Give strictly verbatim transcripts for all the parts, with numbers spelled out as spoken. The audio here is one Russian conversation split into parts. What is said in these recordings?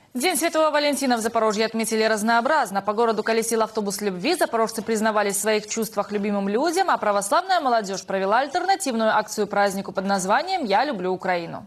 День Святого Валентина в Запорожье отметили разнообразно. По городу колесил автобус любви, запорожцы признавались в своих чувствах любимым людям, а православная молодежь провела альтернативную акцию празднику под названием «Я люблю Украину».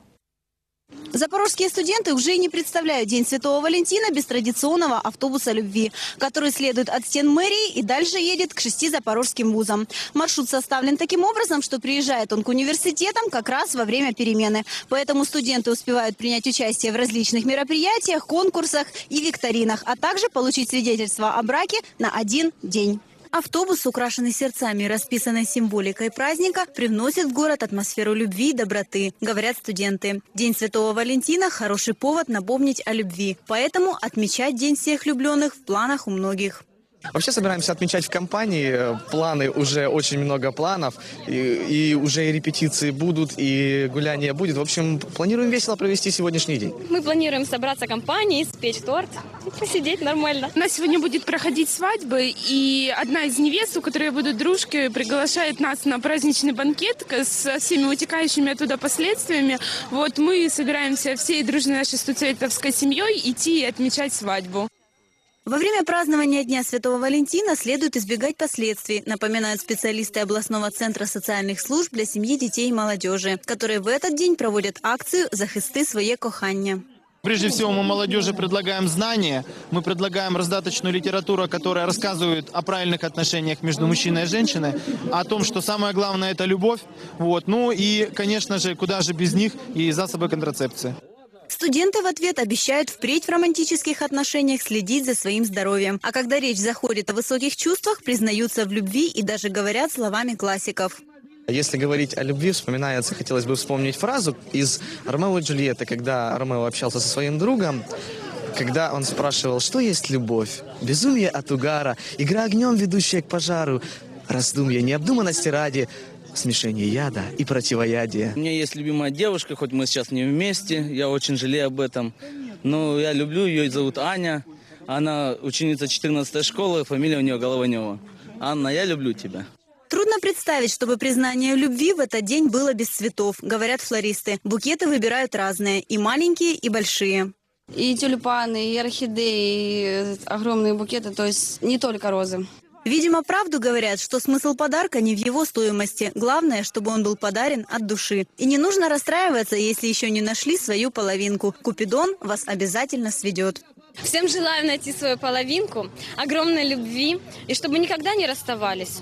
Запорожские студенты уже и не представляют День Святого Валентина без традиционного автобуса любви, который следует от стен мэрии и дальше едет к шести запорожским вузам. Маршрут составлен таким образом, что приезжает он к университетам как раз во время перемены. Поэтому студенты успевают принять участие в различных мероприятиях, конкурсах и викторинах, а также получить свидетельство о браке на один день. Автобус, украшенный сердцами и расписанной символикой праздника, привносит в город атмосферу любви и доброты, говорят студенты. День Святого Валентина – хороший повод напомнить о любви. Поэтому отмечать День всех влюбленных в планах у многих. Вообще собираемся отмечать в компании. Планы, уже очень много планов. И, и уже и репетиции будут, и гуляния будет. В общем, планируем весело провести сегодняшний день. Мы планируем собраться компанией, спечь торт и посидеть нормально. У нас сегодня будет проходить свадьба, и одна из невест, у которой будут дружки, приглашает нас на праздничный банкет со всеми вытекающими оттуда последствиями. Вот мы собираемся всей дружной нашей студенческой семьей идти и отмечать свадьбу. Во время празднования Дня Святого Валентина следует избегать последствий, напоминают специалисты областного центра социальных служб для семьи, детей и молодежи, которые в этот день проводят акцию «Захисти своє кохання». Прежде всего, мы молодежи предлагаем знания, мы предлагаем раздаточную литературу, которая рассказывает о правильных отношениях между мужчиной и женщиной, о том, что самое главное – это любовь. Вот. Ну и, конечно же, куда же без них и засобы контрацепции. Студенты в ответ обещают впредь в романтических отношениях следить за своим здоровьем. А когда речь заходит о высоких чувствах, признаются в любви и даже говорят словами классиков. Если говорить о любви, вспоминается, хотелось бы вспомнить фразу из «Ромео и Джульетты», когда Ромео общался со своим другом, когда он спрашивал, что есть любовь? Безумие от угара, игра огнем, ведущая к пожару, раздумья необдуманности ради, смешение яда и противоядия. У меня есть любимая девушка, хоть мы сейчас не вместе, я очень жалею об этом. Но я люблю ее, ее зовут Аня. Она ученица четырнадцатой школы, фамилия у нее Голованева. Анна, я люблю тебя. Трудно представить, чтобы признание любви в этот день было без цветов, говорят флористы. Букеты выбирают разные, и маленькие, и большие. И тюльпаны, и орхидеи, и огромные букеты, то есть не только розы. Видимо, правду говорят, что смысл подарка не в его стоимости. Главное, чтобы он был подарен от души. И не нужно расстраиваться, если еще не нашли свою половинку. Купидон вас обязательно сведет. Всем желаю найти свою половинку, огромной любви и чтобы никогда не расставались.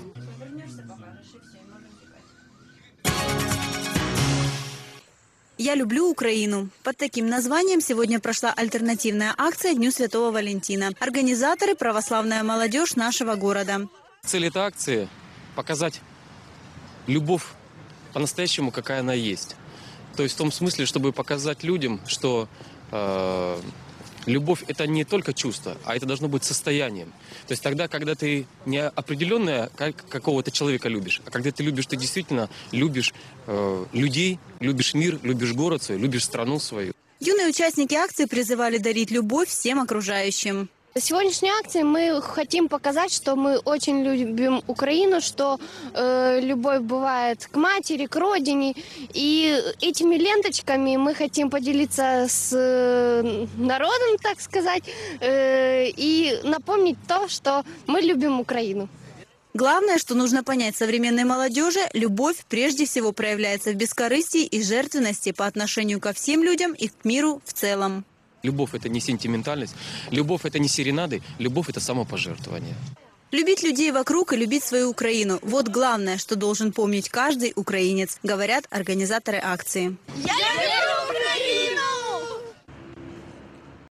«Я люблю Украину». Под таким названием сегодня прошла альтернативная акция Дню Святого Валентина. Организаторы – православная молодежь нашего города. Цель этой акции – показать любовь по-настоящему, какая она есть. То есть в том смысле, чтобы показать людям, что э, любовь – это не только чувство, а это должно быть состоянием. То есть тогда, когда ты не определенное какого-то человека любишь, а когда ты любишь, ты действительно любишь э, людей, любишь мир, любишь город свой, любишь страну свою. Юные участники акции призывали дарить любовь всем окружающим. Сегодняшней акции мы хотим показать, что мы очень любим Украину, что э, любовь бывает к матери, к родине. И этими ленточками мы хотим поделиться с э, народом, так сказать, э, и напомнить то, что мы любим Украину. Главное, что нужно понять современной молодежи, любовь прежде всего проявляется в бескорыстии и жертвенности по отношению ко всем людям и к миру в целом. Любовь – это не сентиментальность, любовь – это не серенады, любовь – это самопожертвование. Любить людей вокруг и любить свою Украину – вот главное, что должен помнить каждый украинец, говорят организаторы акции. Я люблю